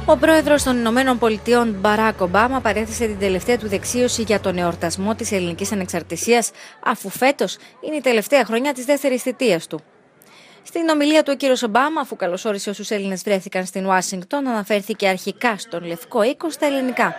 Ο πρόεδρος των Ηνωμένων Πολιτειών, Μπαράκ Ομπάμα, παρέθεσε την τελευταία του δεξίωση για τον εορτασμό της ελληνικής ανεξαρτησίας, αφού φέτος είναι η τελευταία χρονιά της δεύτερης θητείας του. Στην ομιλία του, ο κύριος Ομπάμα, αφού καλωσόρισε όσους Έλληνες βρέθηκαν στην Ουάσιγκτον, αναφέρθηκε αρχικά στον Λευκό Οίκο στα ελληνικά.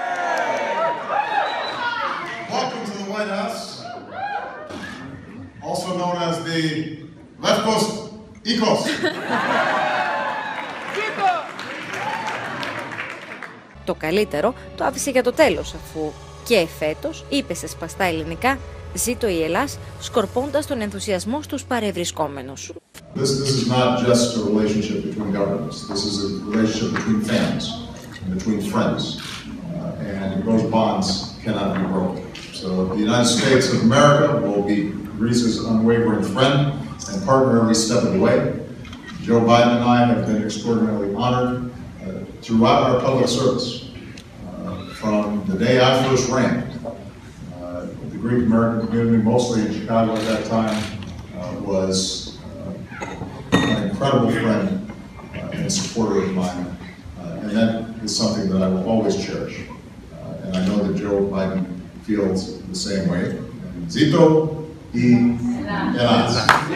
Το καλύτερο το άφησε για το τέλος, αφού και φέτος είπε σε σπαστά ελληνικά «Ζήτω η Ελλάς», σκορπώντας τον ενθουσιασμό στους παρευρισκόμενους. This is not just a relationship between governments. This is a relationship between families and between friends. And those bonds cannot be broken. So the United States of America will be Greece's unwavering friend and partner every step of the way. Joe Biden and I have been extraordinarily honored throughout our public service. From the day I first ran, the Greek American community, mostly in Chicago at that time, was an incredible friend and supporter of mine, and that is something that I will always cherish. And I know that Joe Biden feels the same way. Zito y Elas.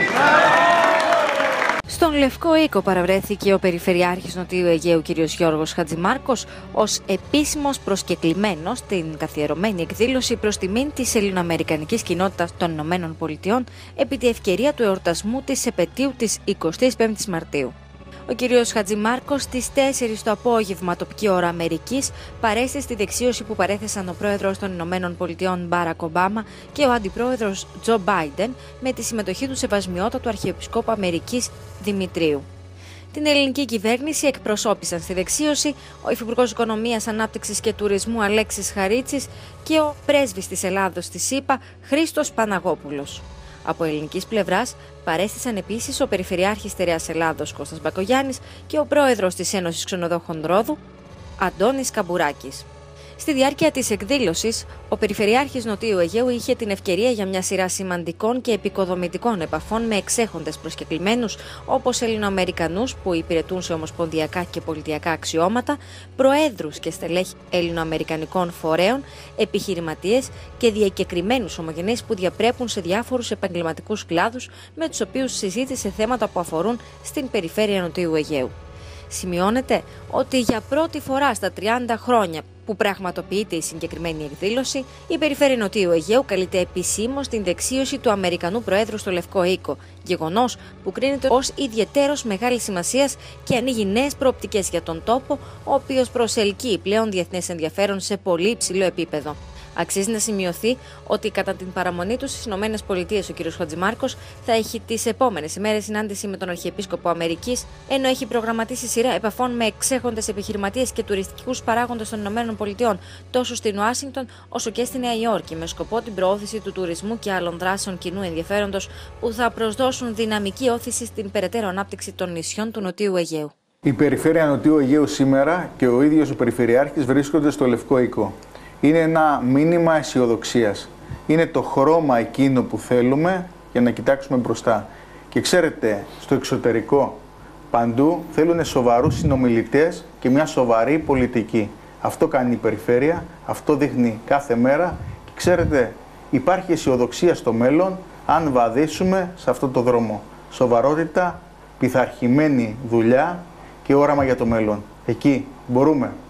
Στον Λευκό Οίκο παραβρέθηκε ο Περιφερειάρχης Νοτιού Αιγαίου κ. Γιώργος Χατζημάρκος ως επίσημος προσκεκλημένος στην καθιερωμένη εκδήλωση προς τιμήν της ελληνοαμερικανικής κοινότητας των Ηνωμένων Πολιτειών επί τη ευκαιρία του εορτασμού της επετείου της 25ης Μαρτίου. Ο κ. Χατζημάρκος στις 4 το απόγευμα τοπική ώρα Αμερικής παρέστη στη δεξίωση που παρέθεσαν ο πρόεδρος των Ηνωμένων Πολιτειών Μπάρακ Ομπάμα και ο αντιπρόεδρος Τζο Μπάιντεν με τη συμμετοχή του Σεβασμιότατου Αρχιεπισκόπου Αμερικής Δημητρίου. Την ελληνική κυβέρνηση εκπροσώπησαν στη δεξίωση ο Υφυπουργός Οικονομίας, Ανάπτυξης και Τουρισμού Αλέξης Χαρίτσης και ο πρέσβης της Ελλάδος στη ΣΥΠΑ Χρήστος Παναγόπουλος. Από ελληνικής πλευράς παρέστησαν επίσης ο Περιφερειάρχης Στερεάς Ελλάδος Κώστας Μπακογιάννης και ο πρόεδρος της Ένωσης Ξενοδόχων Ρόδου Αντώνης Καμπουράκης. Στη διάρκεια της εκδήλωσης, ο Περιφερειάρχης Νοτιού Αιγαίου είχε την ευκαιρία για μια σειρά σημαντικών και επικοδομητικών επαφών με εξέχοντες προσκεκλημένους όπως Ελληνοαμερικανούς που υπηρετούν σε ομοσπονδιακά και πολιτιακά αξιώματα, προέδρους και στελέχη ελληνοαμερικανικών φορέων, επιχειρηματίες και διακεκριμένους ομογενείς που διαπρέπουν σε διάφορους επαγγελματικούς κλάδους με τους οποίους συζήτησε θέματα που αφορούν στην περιφέρεια Νοτιού Αιγαίου. Σημειώνεται ότι για πρώτη φορά στα 30 χρόνια που πραγματοποιείται η συγκεκριμένη εκδήλωση, η Περιφέρεια Νοτιού Αιγαίου καλείται επισήμως στην δεξίωση του Αμερικανού Προέδρου στο Λευκό Οίκο, γεγονός που κρίνεται ως ιδιαιτέρως μεγάλης σημασίας και ανοίγει νέες προοπτικές για τον τόπο, ο οποίος προσελκύει πλέον διεθνές ενδιαφέρον σε πολύ υψηλό επίπεδο. Αξίζει να σημειωθεί ότι κατά την παραμονή του στις ΗΠΑ ο κ. Χατζημάρκος θα έχει τις επόμενες ημέρες συνάντηση με τον Αρχιεπίσκοπο Αμερικής, ενώ έχει προγραμματίσει σειρά επαφών με εξέχοντες επιχειρηματίες και τουριστικούς παράγοντες των ΗΠΑ τόσο στην Ουάσιγκτον όσο και στη Νέα Υόρκη, με σκοπό την προώθηση του τουρισμού και άλλων δράσεων κοινού ενδιαφέροντος που θα προσδώσουν δυναμική όθηση στην περαιτέρω ανάπτυξη των νησιών του Νοτιού Αιγαίου. Η Περιφέρεια Νοτιού Αιγαίου σήμερα και ο ίδιος ο Περιφερειάρχης βρίσκονται στο Λευκό Οίκο. Είναι ένα μήνυμα αισιοδοξίας. Είναι το χρώμα εκείνο που θέλουμε για να κοιτάξουμε μπροστά. Και ξέρετε, στο εξωτερικό παντού θέλουν σοβαρούς συνομιλητές και μια σοβαρή πολιτική. Αυτό κάνει η Περιφέρεια, αυτό δείχνει κάθε μέρα. Και ξέρετε, υπάρχει αισιοδοξία στο μέλλον αν βαδίσουμε σε αυτό το δρόμο. Σοβαρότητα, πειθαρχημένη δουλειά και όραμα για το μέλλον. Εκεί μπορούμε.